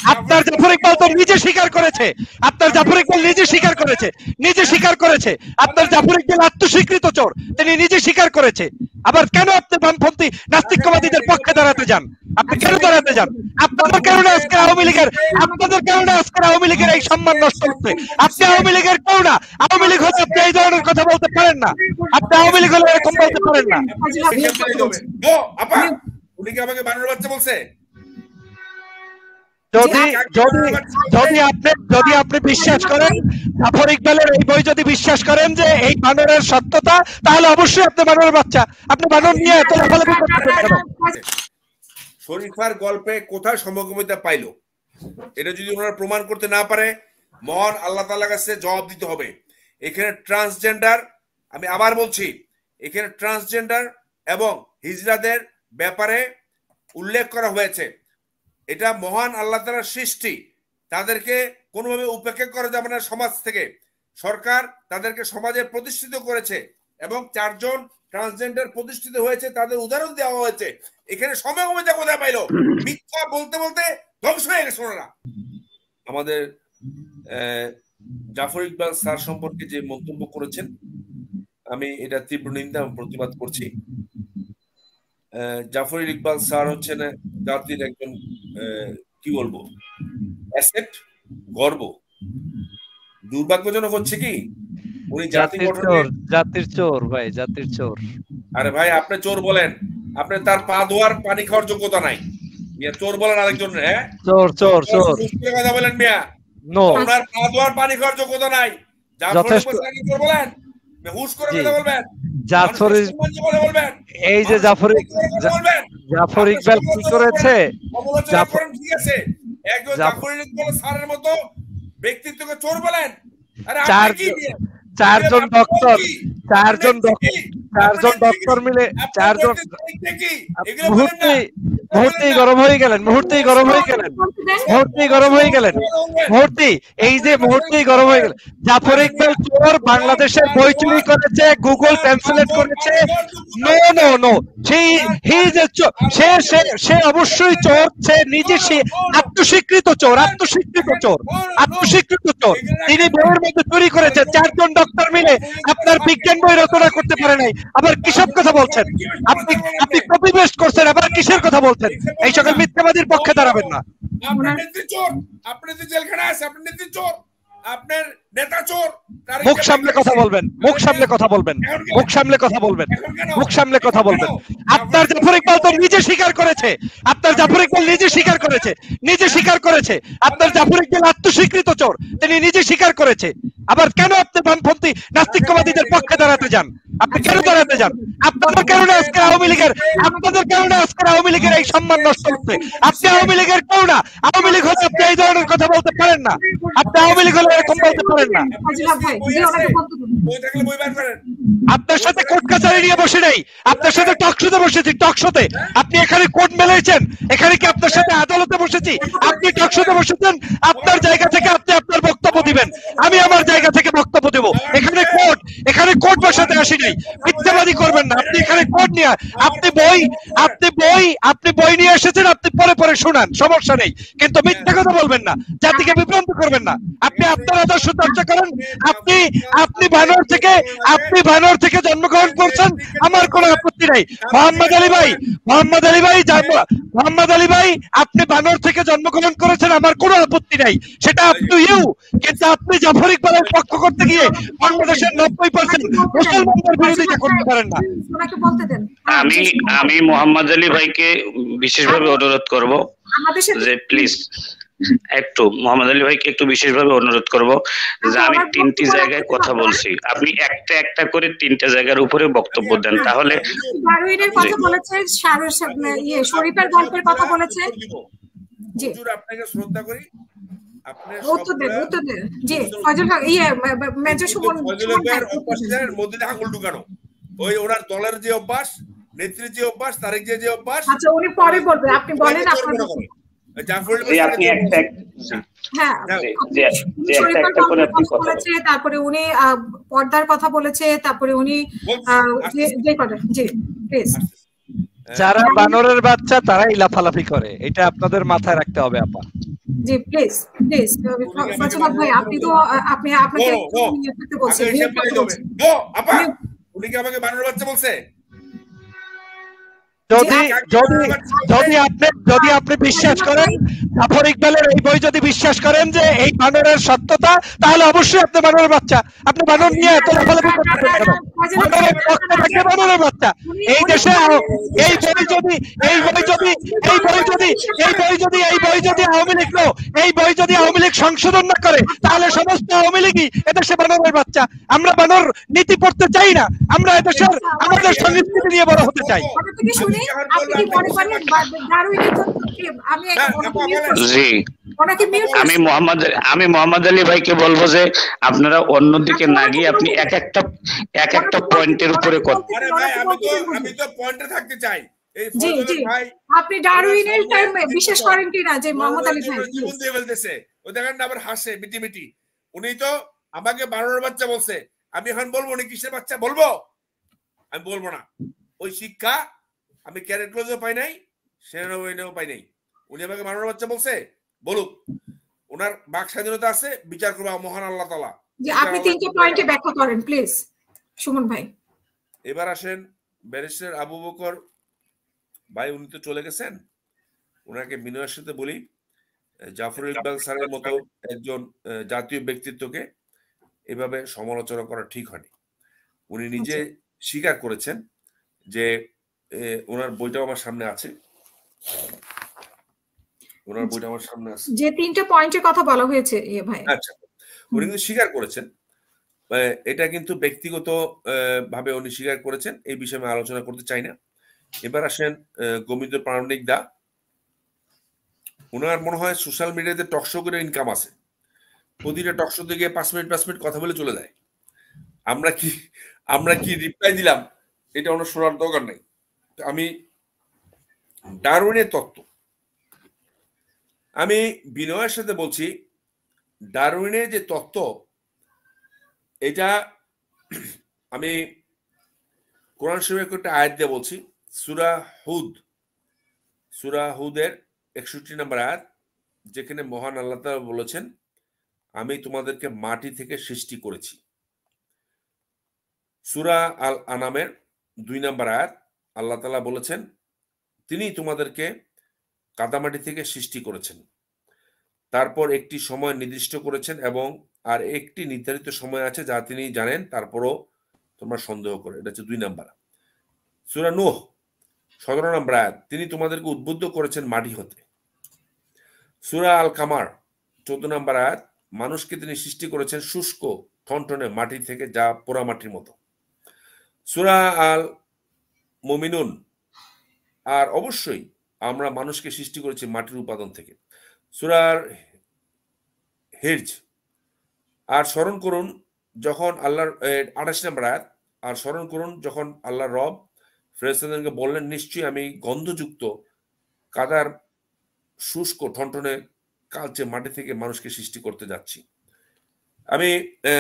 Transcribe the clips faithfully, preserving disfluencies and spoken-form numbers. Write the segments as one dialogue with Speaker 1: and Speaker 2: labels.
Speaker 1: আপনার জাফর ইকবাল তো নিজে স্বীকার করেছে, আপনার জাফর ইকবাল নিজে স্বীকার করেছে, নিজে স্বীকার করেছে আপনার জাফর ইকবাল আত্মস্বীকৃত চোর, তিনি নিজে স্বীকার করেছে। আবার কেন আপনি বামপন্থী নাস্তিকবাদীদের পক্ষে দাঁড়াতে যান? আপনি কেন দাঁড়াতে যান? আপনাদের কারণে আজকে আওয়ামী লীগের আপনাদের কারণে আজকে আওয়ামী লীগের এই সম্মান নষ্ট হচ্ছে। আপনি আওয়ামী লীগের কেউ না, আওয়ামী লীগ হলে আপনি এই ধরনের কথা বলতে পারেন না, আপনি আওয়ামী লীগ হলে এরকম বলতে পারেন না।
Speaker 2: উনি কি আমাকে বানর বাচ্চা বলছে?
Speaker 1: যদি যদি যদি আপনি যদি আপনি বিশ্বাস করেন জাফর ইকবালের এই বই যদি বিশ্বাস করেন যে এই বানরের সত্যতা, তাহলে অবশ্যই আপনি বানরের বাচ্চা, আপনি বানর নিয়ে এত লাফালাফি করতেছেন কেন?
Speaker 2: শরীফার গল্পে কোথায় সমকামিতা পাইলো, এটা যদি ওনারা প্রমাণ করতে না পারে, মহান আল্লাহ তাআলার কাছে জবাব দিতে হবে। এখানে ট্রান্সজেন্ডার, আমি আবার বলছি, এখানে ট্রান্সজেন্ডার এবং হিজড়াদের ব্যাপারে উল্লেখ করা হয়েছে। এটা মহান আল্লাহ তাআলার সৃষ্টি, তাদেরকে কোনোভাবে উপেক্ষা করা যাবে না। সমাজ থেকে সরকার তাদেরকে সমাজে প্রতিষ্ঠিত করেছে এবং চারজন ট্রান্সজেন্ডার প্রতিষ্ঠিত হয়েছে, তাদের উদাহরণ দেওয়া হয়েছে। এখানে সমকামিতা কোথায় পাইলো? মিথ্যা বলতে বলতে ধ্বংস হয়ে গেছে ওনারা। আমাদের জাফর ইকবাল স্যার সম্পর্কে যে মন্তব্য করেছেন, আমি এটা তীব্র নিন্দা এবং প্রতিবাদ করছি। জাফর ইকবাল স্যার হচ্ছেন জাতির একজন কি বলবো অ্যাসেট, গর্ব। দুর্ভাগ্যজনক হচ্ছে কি উনি জাতির চোর,
Speaker 1: জাতির চোর ভাই, জাতির চোর।
Speaker 2: আরে ভাই আপনি চোর বলেন, আপনি তার পা ধোয়ার পানি খাওয়ার যোগ্যতা নাই। মিয়া চোর বলেন আরেকজন, হ্যাঁ
Speaker 1: চোর চোর চোর
Speaker 2: কথা বলেন মিয়া, নো আপনার পা ধোয়ার পানি খাওয়ার যোগ্যতা নাই। জাফর ইকবাল চোর বলেন, হুশ করে কথা বলবেন।
Speaker 1: জাফর এই যে জাফর জাফর ইকবাল কি করেছে,
Speaker 2: ঠিক আছে, একজন জাফর ইকবাল স্যারের মতো ব্যক্তিত্বকে চোর বলেন? আরে
Speaker 1: চার চারজন ডক্টর চারজন ডক্টর চারজন ডক্টর মিলে চারজন মুহূর্তেই মুহূর্তেই গরম হয়ে গেলেন, মুহূর্তেই গরম হয়ে গেলেন, মুহূর্তেই গরম হয়ে গেলেন, মুহূর্তেই এই যে মুহূর্তেই গরম হয়ে গেলেন। জাফর ইকবাল চোর, বাংলাদেশের বই চুরি করেছে, গুগল ট্রান্সলেট করেছে। নো নো নো সেই হি যে সে সে অবশ্যই চোর, সে নিজে সে আত্মস্বীকৃত চোর, আত্মস্বীকৃত চোর, আত্মস্বীকৃত চোর। তিনি বইয়ের মধ্যে চুরি করেছে, চারজন ডক্টর মিলে আপনার বিজ্ঞান বই রচনা করতে পারে নাই, আবার কিসব কথা বলছেন আপনি? আপনি কপি পেস্ট করছেন, আবার কিসের কথা বলছেন? এই সকল মিথ্যাবাদীর পক্ষে দাঁড়াবেন না।
Speaker 2: আপনার নেত্রী চোর, আপনি যে জেলখানায় আছে, আপনার নেত্রী চোর, আপনার নেতা চোর।
Speaker 1: মুখ সামলে কথা বলবেন, মুখ সামলে কথা বলবেন, মুখ সামলে কথা বলবেন, মুখ সামলে কথা বলবেন। আপনার জাফর ইকবাল তো নিজে স্বীকার করেছে, আপনার জাফর ইকবাল নিজে স্বীকার করেছে, নিজে স্বীকার করেছে আপনার জাফর ইকবাল আত্মস্বীকৃত চোর, তিনি নিজে স্বীকার করেছে। আবার কেন আপনি বামপন্থী নাস্তিকবাদীদের পক্ষে দাঁড়াতে যান? আপনি কেন দাঁড়াতে যান? আপনাদের কারণে আজকে আওয়ামী লীগের আপনাদের কারণে আজকে আওয়ামী লীগের এই সম্মান নষ্ট হচ্ছে। আপনি আওয়ামী লীগের কেউ না, আওয়ামী লীগ হলে আপনি এই ধরনের কথা বলতে পারেন না, আপনি আওয়ামী লীগ হলে এরকম বলতে পারেন না। আপনার সাথে কোর্ট কাছারি নিয়ে বসে নেই, আপনার সাথে টক শোতে বসেছি, টক শোতে। আপনি এখানে কোর্ট মেলাইছেন, এখানে কি আপনার সাথে আদালতে বসেছি? আপনি টক শোতে বসেছেন, আপনার জায়গা থেকে আপনি আপনার বক্তব্য দিবেন, আমি আমার জায়গা থেকে বক্তব্য দেব। এখানে কোর্ট, এখানে কোর্ট বসাতে আসি নাই, মিথ্যাবাদী করবেন না। আপনি এখানে কোর্ট নিয়ে, আপনি বই আপনি বই আপনি বই নিয়ে এসেছেন, আপনি পরে পরে শোনান, সমস্যা নেই, কিন্তু মিথ্যা কথা বলবেন না, জাতিকে বিভ্রান্ত করবেন না। আপনি আপনার আদর্শ চর্চা করেন। আপনি আপনি বানর থেকে আপনি বানর থেকে জন্মগ্রহণ করছেন, আমার কোনো আপত্তি নাই। মোহাম্মদ আলী ভাই মোহাম্মদ আলী ভাই মোহাম্মদ আলী ভাই আপনি বানর থেকে জন্মগ্রহণ করেছেন, আমার কোনো আপত্তি নাই, সেটা আপ টু ইউ। কিন্তু আপনি জাফর ইকবালের পক্ষ করতে গিয়ে বাংলাদেশের নব্বই পার্সেন্ট মুসলমানদের বিরোধিতা করতে পারেন না।
Speaker 3: আমি আমি মোহাম্মদ আলী ভাইকে বিশেষভাবে অনুরোধ করব যে প্লিজ একটু মোহাম্মদ আলী ভাইকে একটু বিশেষভাবে অনুরোধ করব যে আমি তিনটি জায়গায় কথা বলছি, আপনি একটা একটা করে তিনটা জায়গার উপরে বক্তব্য দেন, তাহলে
Speaker 4: দারুইনের কথা বলেছে, ইয়ে শরীফের গল্পের কথা বলেছে। জি
Speaker 2: হুজুর আপনাকে শ্রদ্ধা করি, আপনি
Speaker 4: উত্তর দেন, উত্তর দেন। জি ফজল হক ইয়ে মেজর সুমন
Speaker 2: ফজল হকের অভ্যাসের মধ্যে আঙুল ঢুকানো, ওই ওনার দলের যে অভ্যাস, নেত্রীর যে অভ্যাস, তারেক যে অভ্যাস।
Speaker 4: আচ্ছা উনি পরে বলবে, আপনি বলেন আপনার তারপরে উনি পর্দার কথা বলেছে, তারপরে উনি
Speaker 1: যারা বানরের বাচ্চা তারাই লাফালাফি করে, এটা আপনাদের মাথায় রাখতে হবে আপা।
Speaker 4: জি প্লিজ প্লিজ ফজলত ভাই আপনি তো আপনি আপনাকে করতে বলছেন
Speaker 2: উনি কি আমাকে বানর বাচ্চা বলছে?
Speaker 1: যদি যদি যদি আপনি যদি আপনি বিশ্বাস করেন, জাফর ইকবালের এই বই যদি বিশ্বাস করেন যে এই বানরের সত্যতা, তাহলে অবশ্যই আপনি বানরের বাচ্চা। আপনি বানর নিয়ে এত লাফালাফি করতেছেন কেন? বানরের রক্ত থাকে বানরের বাচ্চা। এই দেশে এই বই যদি এই বই যদি এই বই যদি এই বই যদি এই বই যদি আওয়ামী লীগ এই বই যদি আওয়ামী লীগ সংশোধন না করে, তাহলে সমস্ত আওয়ামী লীগই এদেশে বানরের বাচ্চা। আমরা বানর নীতি পড়তে চাই না, আমরা এদেশের আমাদের সংস্কৃতি নিয়ে বড় হতে চাই।
Speaker 3: আমি মোহাম্মদ আমি মোহাম্মদ আলী ভাইকে বলবো যে আপনারা অন্যদিকে না গিয়ে আপনি এক একটা এক একটা পয়েন্টের উপরে কথা।
Speaker 2: আমি তো পয়েন্টে থাকতে চাই।
Speaker 4: জি জি আপনি ডারউইনের টাইমে বিশ্বাস করেন কিনা যে মোহাম্মদ আলী ভাই
Speaker 2: জীবন দিয়ে ফেলতেছে? ওই দেখেন না আবার হাসে মিটি মিটি। উনি তো আমাকে বানরের বাচ্চা বলছে, আমি এখন বলবো উনি কিসের বাচ্চা বলবো? আমি বলবো না। ওই শিক্ষা আমি ক্যারেট ক্লোজও পাই নাই, সেনাবাহিনীও পাই নাই। উনি আমাকে বানরের বাচ্চা বলছে, বলুক। ওনার বাক স্বাধীনতা আছে, বিচার করবে মহান আল্লাহ তাআলা।
Speaker 4: জি আপনি তিনটা পয়েন্টে ব্যাখ্যা করেন প্লিজ সুমন ভাই।
Speaker 2: এবার আসেন ব্যারিস্টার আবু বকর ভাই, উনি তো চলে গেছেন। ওনাকে বিনয়ের সাথে বলি, জাফর ইকবাল স্যারের মতো একজন জাতীয় ব্যক্তিত্বকে এভাবে সমালোচনা করা ঠিক হয়নি। উনি নিজে স্বীকার করেছেন যে ওনার বইটাও আমার সামনে আছে, ওনার বইটা আমার সামনে আছে,
Speaker 4: যে তিনটা পয়েন্টের কথা বলা হয়েছে এ ভাই।
Speaker 2: আচ্ছা, উনি কিন্তু স্বীকার করেছেন, এটা কিন্তু ব্যক্তিগত ভাবে উনি স্বীকার করেছেন। এই বিষয়ে আমি আলোচনা করতে চাই না। এবার আসেন গোবিন্দ প্রামাণিক দা, ওনার মনে হয় সোশ্যাল মিডিয়াতে টকশো করে ইনকাম আছে। প্রতিটা টকশোতে গিয়ে পাঁচ মিনিট পাঁচ মিনিট কথা বলে চলে যায়। আমরা কি আমরা কি রিপ্লাই দিলাম এটা ওনার শোনার দরকার নেই। আমি ডারউইনের তত্ত্ব, আমি বিনয়ের সাথে বলছি, ডারউইনের যে তত্ত্ব এটা আমি কোরআন শরীফের একটা আয়াত দিয়ে বলছি, সূরা হুদ সূরা হুদের একষট্টি নম্বর আয়াত, যেখানে মহান আল্লাহ তাআলা বলেছেন আমি তোমাদেরকে মাটি থেকে সৃষ্টি করেছি। সূরা আল আনামের দুই নম্বর আয়াত, আল্লাহ তাআলা বলেছেন তিনি তোমাদেরকে কাদামাটি থেকে সৃষ্টি করেছেন, তারপর একটি সময় নির্দিষ্ট করেছেন এবং আর একটি নির্ধারিত সময় আছে যা তিনি জানেন, তারপরও তোমরা সন্দেহ করো। এটা হচ্ছে দুই নাম্বার। সূরা নূহ সতেরো নম্বর আয়াত, তিনি তোমাদেরকে উদ্বুদ্ধ করেছেন মাটি হতে। সূরা আল কামার চোদ্দ নম্বর আয়াত, মানুষকে তিনি সৃষ্টি করেছেন শুষ্ক ঠনঠনে মাটি থেকে, যা পোড়া মাটির মতো। সূরা আল মুমিনুন, আর অবশ্যই আমরা মানুষকে সৃষ্টি করেছি মাটির উপাদান থেকে। সূরা হিজর, আর স্মরণ করুন যখন আল্লাহর আঠাশ নম্বর আয়াত, আর স্মরণ করুন যখন আল্লাহর রব ফেরেশতাদেরকে বললেন নিশ্চয়ই আমি গন্ধযুক্ত কাদার শুষ্ক ঠনঠনে কালচে মাটি থেকে মানুষকে সৃষ্টি করতে যাচ্ছি। আমি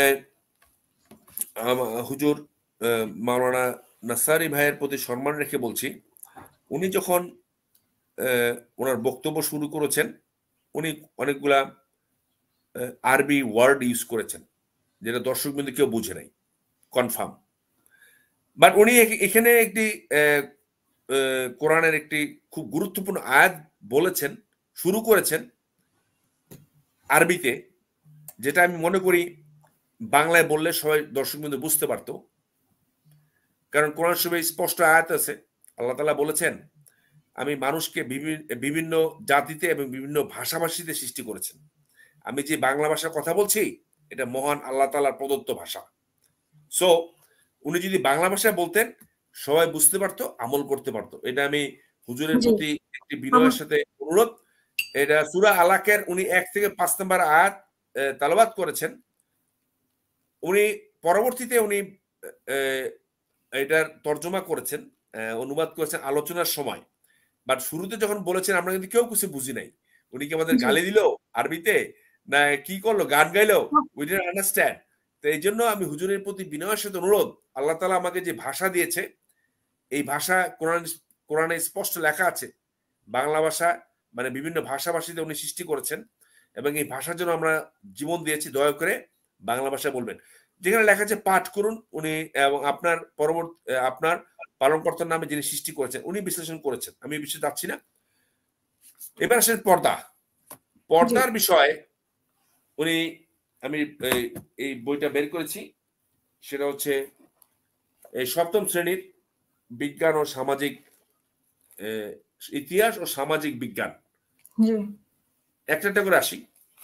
Speaker 2: হুজুর মাওলানা নাসারি ভাইয়ের প্রতি সম্মান রেখে বলছি, উনি যখন ওনার বক্তব্য শুরু করেছেন উনি অনেকগুলা আরবি ওয়ার্ড ইউজ করেছেন যেটা দর্শক বিন্দু কেউ বুঝে নাই কনফার্ম, বাট উনি এখানে একটি কোরআনের একটি খুব গুরুত্বপূর্ণ আয়াত বলেছেন, শুরু করেছেন আরবিতে, যেটা আমি মনে করি বাংলায় বললে সবাই দর্শক বিন্দু বুঝতে পারতো। কারণ কোরআন শরীফে স্পষ্ট আয়াত আছে, আল্লাহ তাআলা বলেছেন আমি মানুষকে বিভিন্ন জাতিতে এবং বিভিন্ন ভাষাভাষীতে সৃষ্টি করেছেন। আমি যে বাংলা ভাষার কথা বলছি এটা মহান আল্লাহ তাআলার প্রদত্ত ভাষা। সো উনি যদি বাংলা ভাষায় বলতেন সবাই বুঝতে পারতো, আমল করতে পারতো। এটা আমি হুজুরের প্রতি একটি বিনয়ের সাথে অনুরোধ। এটা সূরা আলাকের উনি এক থেকে পাঁচ নম্বর আয়াত তেলাওয়াত করেছেন। উনি পরবর্তীতে উনি এটার তর্জমা করেছেন, অনুবাদ করেছেন আলোচনার সময়, বাট শুরুতে যখন বলেছেন আমরা কিন্তু কেউ কিছু বুঝি নাই। উনি কি আমাদের গালি দিল আরবিতে না কি করলো, গান গাইলো, উই ডিডন্ট আন্ডারস্ট্যান্ড। তো এই জন্য আমি হুজুরের প্রতি বিনয়ের সাথে অনুরোধ, আল্লাহ তাআলা আমাকে যে ভাষা দিয়েছে এই ভাষা কোরআন কোরআনে স্পষ্ট লেখা আছে, বাংলা ভাষা মানে বিভিন্ন ভাষাভাষীতে উনি সৃষ্টি করেছেন। এবং এই ভাষার জন্য আমরা জীবন দিয়েছি, দয়া করে বাংলা ভাষায় বলবেন। যেখানে লেখা আছে পাঠ করুন, উনি এবং আপনার পরবর্তী আপনার পালনকর্তার নামে যিনি সৃষ্টি করেছেন উনি বিশ্লেষণ করেছেন, আমি এই বিষয়ে যাচ্ছি না। এবার আসেন পর্দা। পর্দার বিষয়ে উনি, আমি এই বইটা বের করেছি, সেটা হচ্ছে এই সপ্তম শ্রেণীর বিজ্ঞান ও সামাজিক ইতিহাস ও সামাজিক বিজ্ঞান। একটা একটা করে আসি।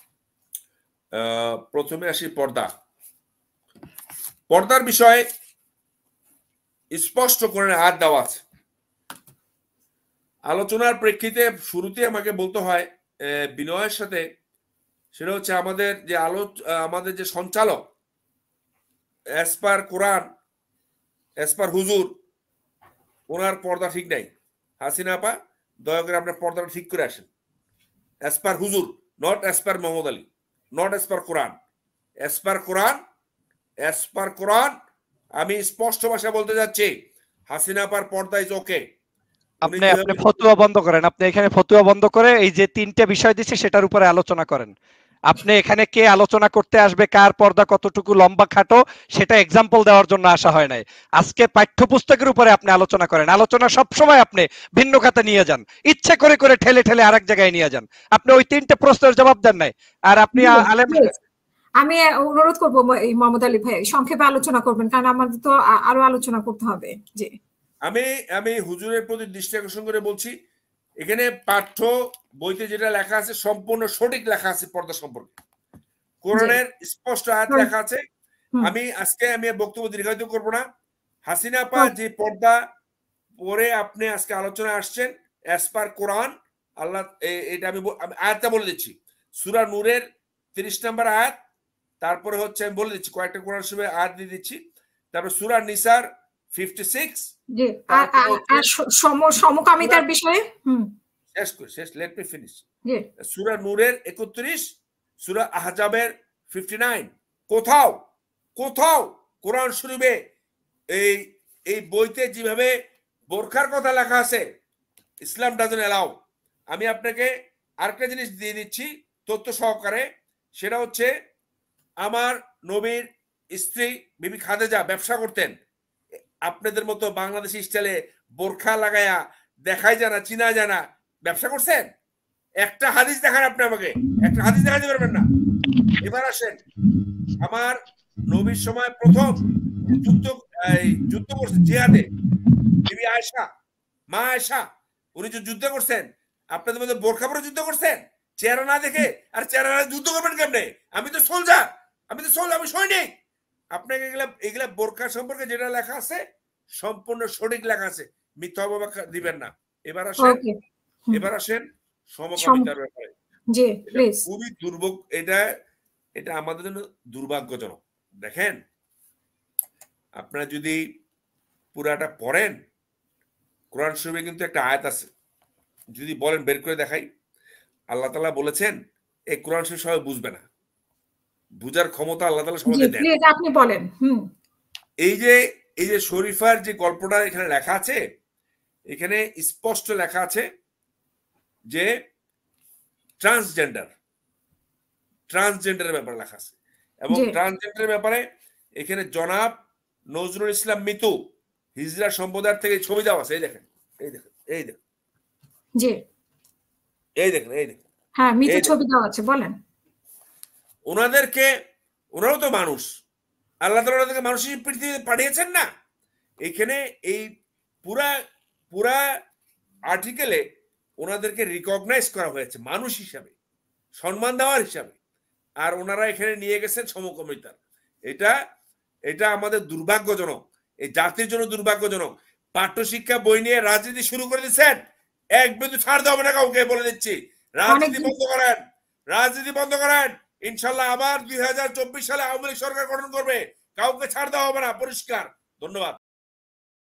Speaker 2: প্রথমে আসি পর্দা। পর্দার বিষয়ে স্পষ্ট করে আয়াত দেওয়া আছে। আলোচনার প্রেক্ষিতে শুরুতে আমাকে বলতে হয় বিনয়ের সাথে, সেটা হচ্ছে আমাদের যে আলো আমাদের যে সঞ্চালক as per Quran, as per হুজুর, ওনার পর্দা ঠিক নাই। হাসিনা আপা, দয়া করে আপনার পর্দাটা ঠিক করে আসেন। অ্যাজ পার হুজুর, not as per Mohammad Ali, not as per Quran, as per Quran, as per Quran. আমি স্পষ্ট ভাষা বলতে যাচ্ছি, হাসিনা আপার পর্দা ইজ ওকে।
Speaker 1: আপনি আপনি ফতোয়া বন্ধ করেন, আপনি এখানে ফতোয়া বন্ধ করে এই যে তিনটা বিষয় দিচ্ছে সেটার উপরে আলোচনা করেন। আপনি এখানে কে আলোচনা করতে আসবে, কার পর্দা কতটুকু লম্বা খাটো, সেটা এক্সাম্পল দেওয়ার জন্য আসা হয় নাই। আজকে পাঠ্যপুস্তকের উপরে আপনি আলোচনা করেন। আলোচনা সবসময় আপনি ভিন্ন খাতে নিয়ে যান, ইচ্ছে করে করে ঠেলে ঠেলে আরেক জায়গায় নিয়ে যান। আপনি ওই তিনটে প্রশ্নের জবাব দেন নাই। আর আপনি আলেম,
Speaker 4: আমি অনুরোধ করবো মোহাম্মদ আলী ভাই সংক্ষেপে আলোচনা করবেন, কারণ আমাদের তো আরো আলোচনা করতে হবে। জি,
Speaker 2: আমি আমি হুজুরের প্রতি দৃষ্টি আকর্ষণ করে বলছি, এখানে পাঠ্য বইতে যেটা লেখা আছে সম্পূর্ণ সঠিক লেখা আছে পর্দা সম্পর্কে। কোরআনের স্পষ্ট আয়াত লেখা আছে। আমি আজকে আমি বক্তব্য দীর্ঘায়িত করব না। হাসিনা আপা যে পর্দা পরে আপনি আজকে আলোচনা আসছেন অ্যাজ পার কোরআন, আল্লাহ এটা আমি আয়াতটা বলে দিচ্ছি। সূরা নূরের তিরিশ নম্বর আয়াত, তারপরে হচ্ছে আমি বলে দিচ্ছি কয়েকটা কোরআন শরীফের আয়াত দিয়ে দিচ্ছি, তারপর সূরা নিসার ফিফটি সিক্স,
Speaker 4: জি, আর সমকামিতার বিষয়ে হুম
Speaker 2: শেষ করে শেষ লেট মি ফিনিশ।
Speaker 4: জি,
Speaker 2: সূরা নূরের একত্রিশ, সূরা আহজাবের ফিফটি নাইন। কোথাও কোথাও কোরআন শরীফে এই এই বইতে যেভাবে বোরখার কথা লেখা আছে, ইসলাম ডাজন্ট অ্যালাউ। আমি আপনাকে আরেকটা জিনিস দিয়ে দিচ্ছি তথ্য সহকারে, সেটা হচ্ছে আমার নবীর স্ত্রী বিবি খাদিজা ব্যবসা করতেন আপনাদের মতো বাংলাদেশি স্টাইলে বোরখা লাগায়া, দেখাই জানা চিনা জানা ব্যবসা করছেন? একটা হাদিস দেখান আপনি আমাকে, একটা হাদিস দেখাতে পারবেন না। এবার আসেন, আমার নবীর সময় প্রথম যুদ্ধ যুদ্ধ করছেন জিহাদে বিবি আয়েশা, মা আয়েশা, উনি যে যুদ্ধ করছেন আপনাদের মধ্যে বোরখা পরে যুদ্ধ করছেন চেহারা না দেখে। আর চেহারা না যুদ্ধ করবেন কেমনে? আমি তো সোলজার, আমি তো সোলজার, আমি সৈনিক। আপনাকে এগুলা এগুলা বোরখা সম্পর্কে যেটা লেখা আছে সম্পূর্ণ সঠিক লেখা আছে, মিথ্যা অপব্যাখ্যা দিবেন না। এবার আসেন এবার আসেন সমকামিতার ব্যাপারে।
Speaker 4: জি প্লিজ।
Speaker 2: খুবই দুর্ভোগ, এটা এটা আমাদের জন্য দুর্ভাগ্যজনক। দেখেন, আপনারা যদি পুরাটা পড়েন, কোরআন শরীফে কিন্তু একটা আয়াত আছে, যদি বলেন বের করে দেখাই, আল্লাহ তাআলা বলেছেন এই কোরআন শরীফ সবাই বুঝবে না, বুঝার ক্ষমতা আল্লাহ তাআলা সবাইকে দেন।
Speaker 4: প্লিজ আপনি বলেন। হুম
Speaker 2: এই যে এই যে শরীফার যে গল্পটা এখানে লেখা আছে, এখানে স্পষ্ট লেখা আছে যে ট্রান্সজেন্ডার ট্রান্সজেন্ডারের ব্যাপারে লেখা আছে, এবং ট্রান্সজেন্ডারের ব্যাপারে এখানে জনাব নজরুল ইসলাম মিতু হিজরা সম্প্রদায়ের থেকে ছবি দেওয়া আছে। এই দেখেন, এই দেখেন, এই দেখেন,
Speaker 4: জি,
Speaker 2: এই দেখেন, এই দেখেন,
Speaker 4: হ্যাঁ মিতু ছবি দেওয়া আছে। বলেন,
Speaker 2: ওনাদেরকে, ওনারাও তো মানুষ, আল্লাহ তাআলা ওনাদেরকে মানুষ হিসেবে পৃথিবীতে পাঠিয়েছেন না? এখানে এই পুরা পুরা আর্টিকেলে ওনাদেরকে রিকগনাইজ করা হয়েছে মানুষ হিসাবে, সম্মান দেওয়ার হিসাবে, আর ওনারা এখানে নিয়ে গেছেন সমকামিতার। এটা এটা আমাদের দুর্ভাগ্যজনক, এই জাতির জন্য দুর্ভাগ্যজনক। পাঠ্যশিক্ষা বই নিয়ে রাজনীতি শুরু করে দিচ্ছেন, এক বিন্দু ছাড় দেওয়া হবে না কাউকে, বলে দিচ্ছি। রাজনীতি বন্ধ করেন, রাজনীতি বন্ধ করেন। ইনশাল্লাহ আবার দুই হাজার চব্বিশ সালে আওয়ামী লীগ সরকার গঠন করবে, কাউকে ছাড় দেওয়া হবে না, পরিষ্কার। ধন্যবাদ।